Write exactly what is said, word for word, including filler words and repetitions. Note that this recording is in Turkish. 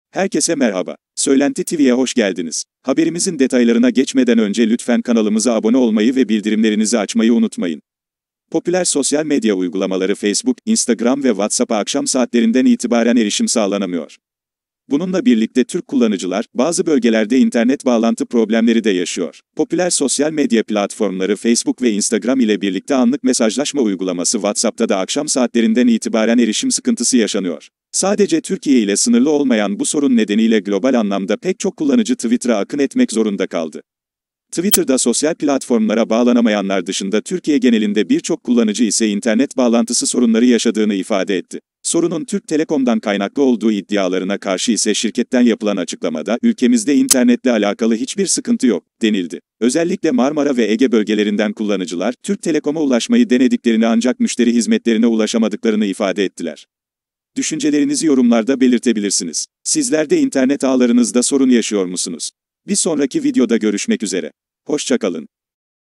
Herkese merhaba. Söylenti T V'ye hoş geldiniz. Haberimizin detaylarına geçmeden önce lütfen kanalımıza abone olmayı ve bildirimlerinizi açmayı unutmayın. Popüler sosyal medya uygulamaları Facebook, Instagram ve WhatsApp'a akşam saatlerinden itibaren erişim sağlanamıyor. Bununla birlikte Türk kullanıcılar, bazı bölgelerde internet bağlantı problemleri de yaşıyor. Popüler sosyal medya platformları Facebook ve Instagram ile birlikte anlık mesajlaşma uygulaması WhatsApp'ta da akşam saatlerinden itibaren erişim sıkıntısı yaşanıyor. Sadece Türkiye ile sınırlı olmayan bu sorun nedeniyle global anlamda pek çok kullanıcı Twitter'a akın etmek zorunda kaldı. Twitter'da sosyal platformlara bağlanamayanlar dışında Türkiye genelinde birçok kullanıcı ise internet bağlantısı sorunları yaşadığını ifade etti. Sorunun Türk Telekom'dan kaynaklı olduğu iddialarına karşı ise şirketten yapılan açıklamada, ülkemizde internetle alakalı hiçbir sıkıntı yok, denildi. Özellikle Marmara ve Ege bölgelerinden kullanıcılar, Türk Telekom'a ulaşmayı denediklerini ancak müşteri hizmetlerine ulaşamadıklarını ifade ettiler. Düşüncelerinizi yorumlarda belirtebilirsiniz. Sizler de internet ağlarınızda sorun yaşıyor musunuz? Bir sonraki videoda görüşmek üzere. Hoşça kalın.